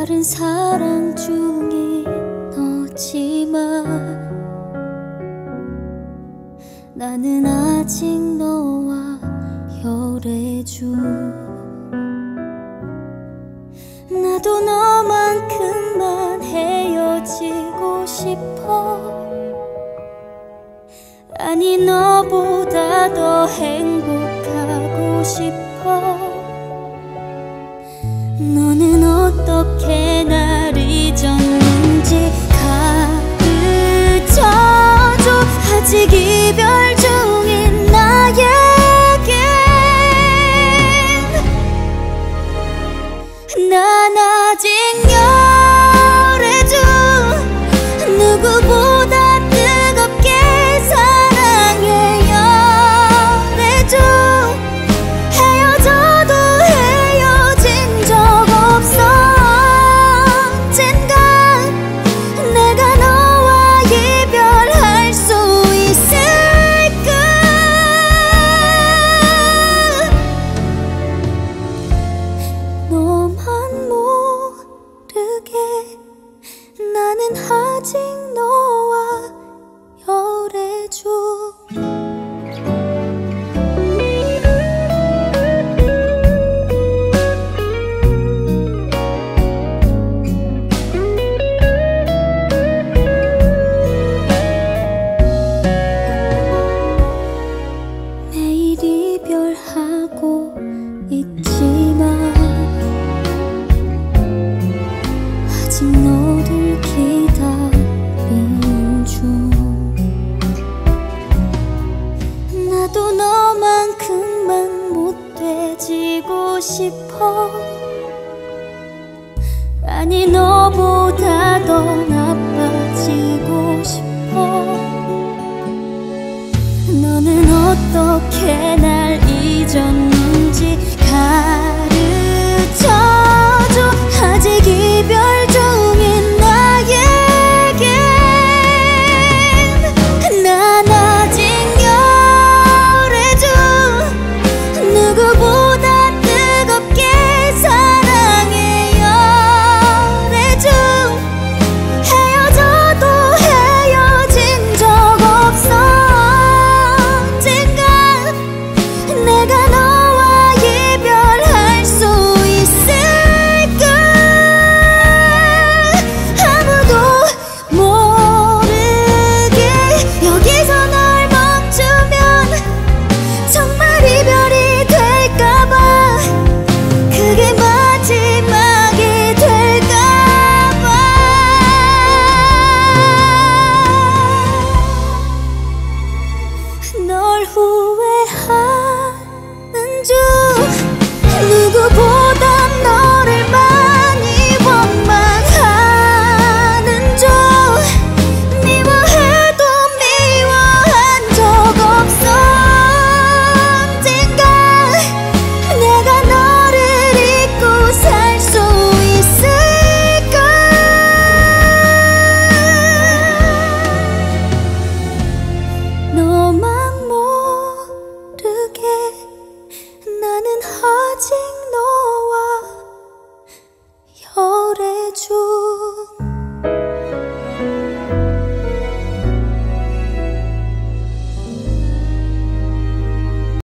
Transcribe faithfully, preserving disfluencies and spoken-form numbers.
다른 사랑 중인 너지만 나는 아직 너와 열애중. 나도 너만큼만 헤어지고 싶어. 아니 너보다 더 행복하고 싶어. 너는 어떻게 날 잊었는지 가르쳐줘. 아직 이별 중인 나에겐 난 아직 열애중. 누구보다 뜨겁게 사랑해 열애중. 헤어져도 헤어진 적 없어. 언젠간 내가 너와 이별할 수 있을까. 너만 모르게 나는 아직 너와 열애중. 매일 이별하고 있지만 아직 너를 기다리는 중. 나도 너만큼만 못돼지고 싶어. 아니 너보다 더 나빠지고 싶어. 너는 어떻게 날 잊었는지